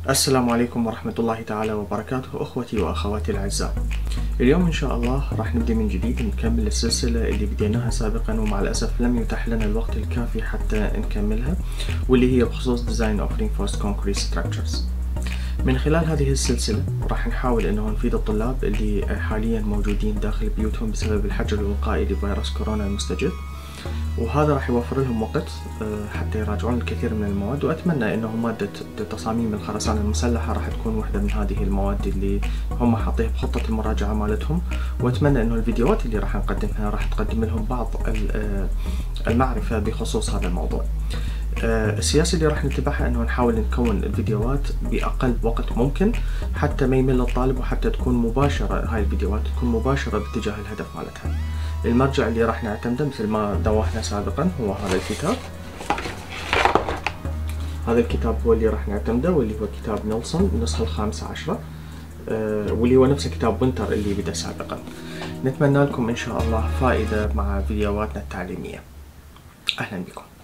السلام عليكم ورحمة الله تعالى وبركاته أخوتي وأخواتي الأعزاء. اليوم إن شاء الله راح نبدأ من جديد نكمل السلسلة اللي بديناها سابقا، ومع الأسف لم يتح لنا الوقت الكافي حتى نكملها، واللي هي بخصوص Design of Reinforced Concrete Structures. من خلال هذه السلسلة راح نحاول أنه نفيد الطلاب اللي حاليا موجودين داخل بيوتهم بسبب الحجر الوقائي لفيروس كورونا المستجد، وهذا راح يوفر لهم وقت حتى يراجعون الكثير من المواد. وأتمنى أنه مادة تصاميم الخرسانة المسلحة راح تكون واحدة من هذه المواد اللي هم حاطيها بخطة المراجعة مالتهم، وأتمنى أنه الفيديوهات اللي راح نقدمها راح تقدم لهم بعض المعرفة بخصوص هذا الموضوع. السياسة اللي راح نتبعها أنه نحاول نكون الفيديوهات بأقل وقت ممكن حتى ما يمل الطالب، وحتى تكون مباشرة، هاي الفيديوهات تكون مباشرة باتجاه الهدف مالتها. المرجع اللي راح نعتمده مثل ما دوحنا سابقا هو هذا الكتاب. هذا الكتاب هو اللي راح نعتمده، واللي هو كتاب نيلسون النسخة ال15، واللي هو نفس كتاب وينتر اللي بدأ سابقا. نتمنى لكم إن شاء الله فائدة مع فيديوهاتنا التعليمية. أهلا بكم.